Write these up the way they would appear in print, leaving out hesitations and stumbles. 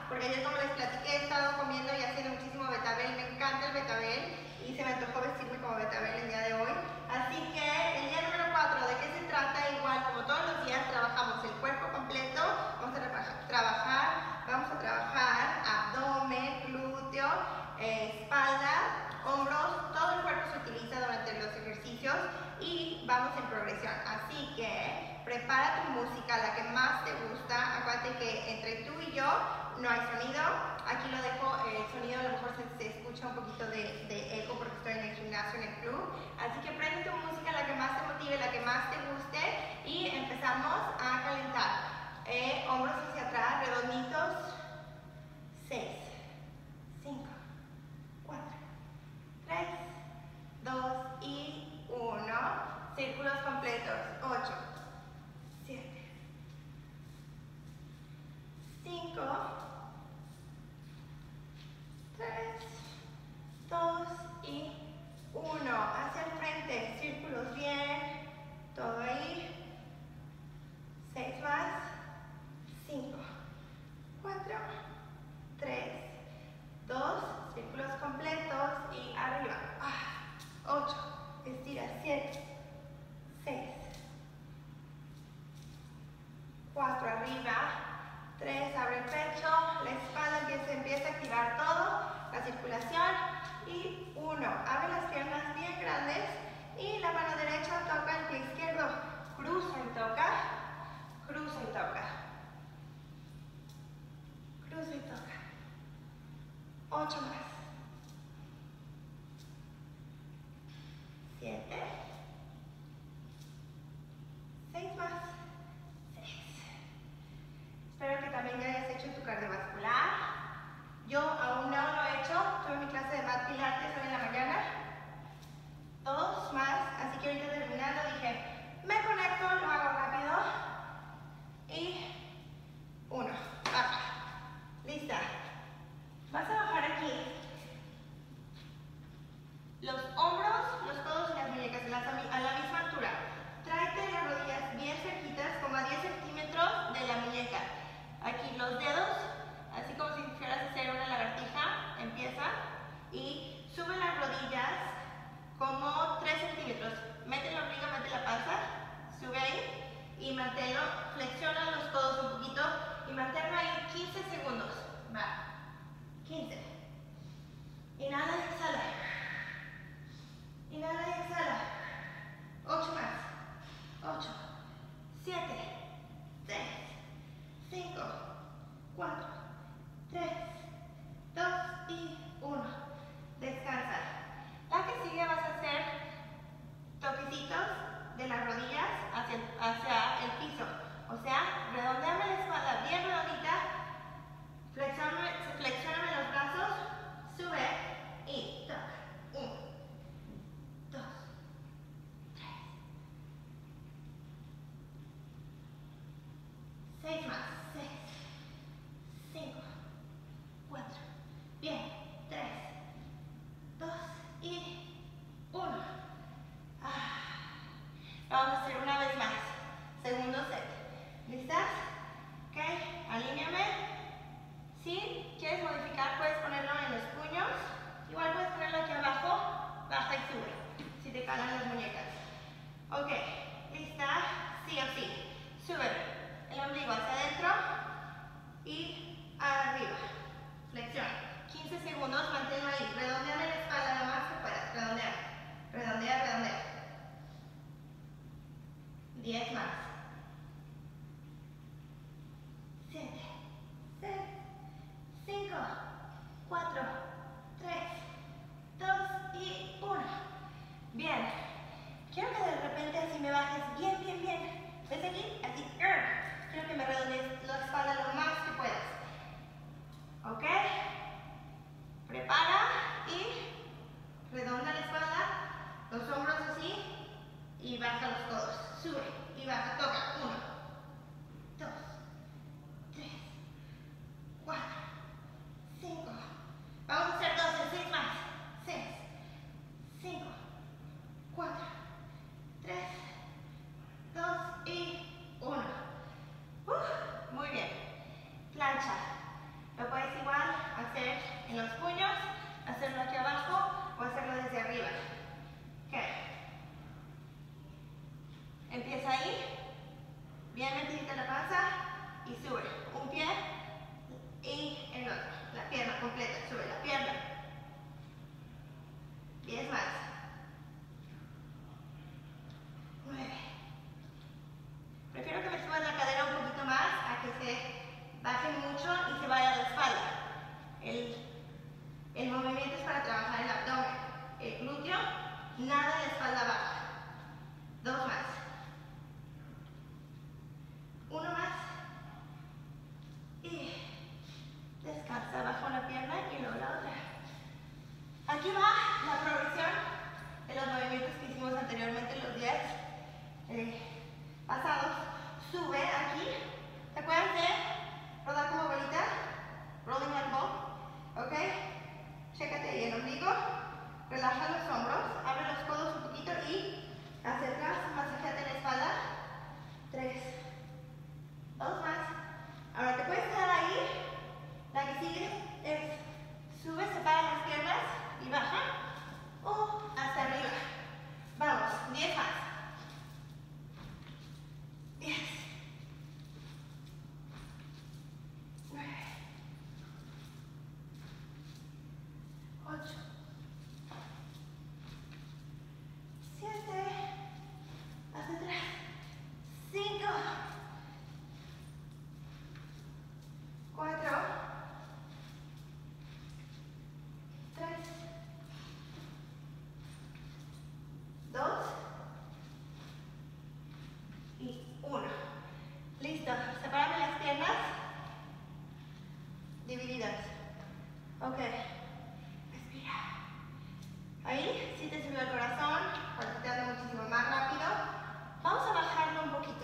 porque ayer, como les platiqué, he estado comiendo y haciendo muchísimo betabel. Me encanta el betabel y se me antojó vestirme como betabel el día de hoy. Así que el día número 4, ¿de qué se trata? Igual como todos los días trabajamos el cuerpo completo. Vamos a trabajar abdomen, glúteo, espalda, hombros, todo el cuerpo se utiliza durante los ejercicios y vamos en progresión. Así que prepara tu música, la que más te gusta. Acuérdate que entre tú y yo no hay sonido. Aquí lo dejo, el sonido a lo mejor se escucha un poquito de eco porque estoy en el gimnasio, en el club. Así que prende tu música, la que más te motive, la que más te guste, y empezamos a calentar. Hombros hacia atrás, redonditos. 6, 5, 4, 3, 2 y 1. Círculos completos. 8, 7, 5, 3, 2 y 1. Hacia el frente. Círculos bien. Todo ahí. 6 más. 5, 4, 3, 2, círculos completos y arriba. 8, estira. 7, 6, 4, arriba. 3, abre el pecho, la espalda empieza a activar todo, la circulación. Y 1, abre las piernas bien grandes y la mano derecha toca el pie izquierdo. Cruza y toca, cruza y toca. Cruza y toca. 8 más. 7. 6 más. 6. Espero que también ya hayas hecho tu cardiovascular. Yo aún no lo he hecho. Tuve mi clase de mat pilates hoy en la mañana. 2 más. Así que ahorita terminando dije, me conecto, lo hago rápido. Y 1. Baja. Lista. Vas a bajar aquí. Los hombros, los codos y las muñecas a la misma altura. Tráete las rodillas bien cerquitas, como a 10 centímetros de la muñeca. Aquí los dedos, así como si quisieras hacer una lagartija, empieza. Y sube las rodillas como 3 centímetros. Mete la barriga, mete la panza, sube ahí y manténlo. Flexiona los codos un poquito y manténlo ahí 15 segundos. Va. 15. Inhala y exhala. Inhala y exhala. 8 más. 8, 7, 6, 5, 4, 3, 2 y 1. Descansa. La que sigue vas a hacer toquecitos de las rodillas hacia el piso. O sea, redondeame la espalda bien redondita. Flexióname los brazos. Sube y toca. 1, 2, 3, 6 más. 6, 5, 4. Bien. 3, 2 y 1. Vamos a hacer una vez más. Segundo set. ¿Listas? Ok. Alíñame. Si quieres modificar, puedes ponerlo en los puños. Igual puedes ponerlo aquí abajo. Baja y sube. Si te calan las muñecas. Ok. ¿Lista? Sí o sí. Sube el ombligo hacia adentro y arriba. Flexiona. 15 segundos. Manténlo ahí. Redondeame la espalda lo más que puedas. Redondea. Redondea, redondea. 10 más. 7, 6, 5, 4, 3, 2 y 1. Bien. Quiero que de repente así me pie y el otro. La pierna completa, sube la pierna. 10 más. 9. Prefiero que me subas la cadera un poquito más a que se baje mucho y se vaya a la espalda. El movimiento es para trabajar el abdomen. El glúteo, nada de la espalda baja. 2 más. 1 más. Y descansa bajo la pierna y luego la otra. Aquí va la progresión de los movimientos que hicimos anteriormente los días pasados. Sube aquí. ¿Te acuerdas de rodar como bolita? Rolling like ball. ¿Ok? Chécate ahí el ombligo. Relaja los hombros. Abre los codos un poquito y hacia atrás. Masajate la espalda. 3. 2 más. Ahora te puedes quedar ahí. La que sigue es sube, separa las piernas y baja. O hasta arriba. Vamos, 10 más. 10. 9. 8. 7. Hacia atrás. 5. 4. 3. 2. Y 1. Listo. Sepárame las piernas. Divididas. Ok. Respira. Ahí, si te subió el corazón, palpitando muchísimo más rápido. Vamos a bajarlo un poquito.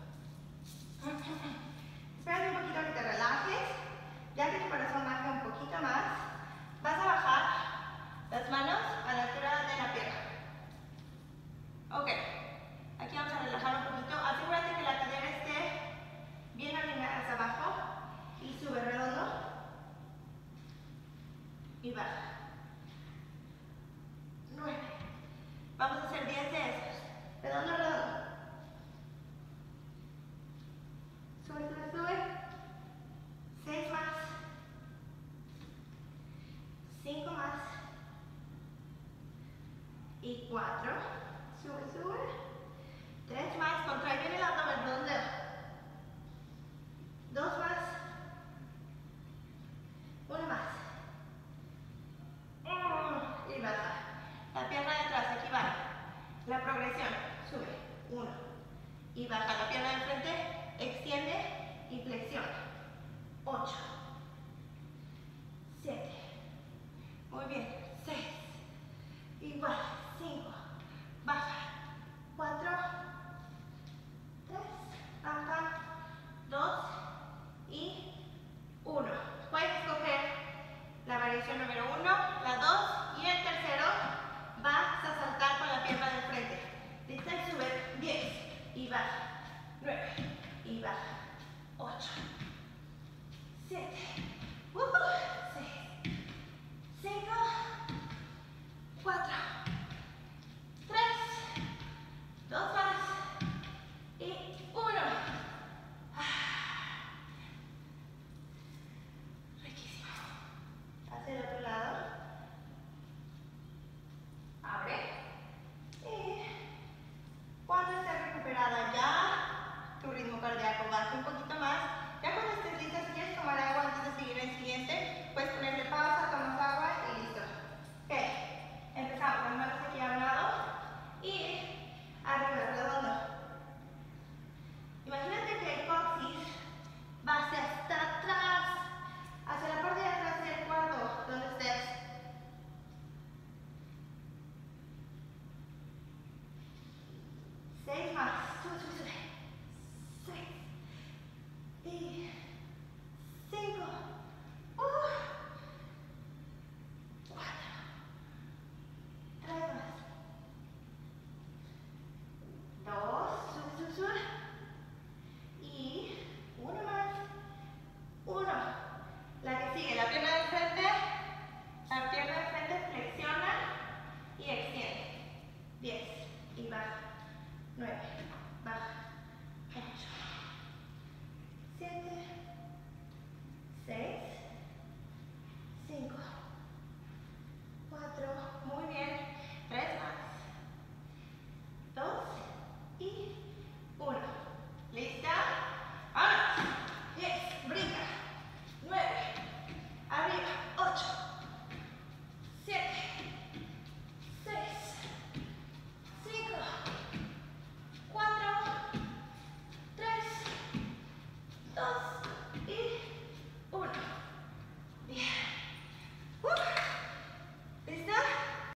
Espérate un poquito que te relajes. Ya que tu corazón baje un poquito más, vas a bajar las manos a la altura de la pierna. Ok. Aquí vamos a relajar un poquito. Asegúrate que la cadera esté bien alineada hacia abajo. Y sube redondo. Y baja. 9. Vamos a hacer 10 de esos. Redondo, redondo. Sube, sube, sube. 6 más. 5 más. Y 4. Sube, sube. 3 más. Contrae bien el abdomen, redondeo. 2 más. 1 más. Y baja. La pierna de atrás, aquí va. La progresión. Sube. 1. Y baja la pierna de frente. Extiende y flexiona. 8.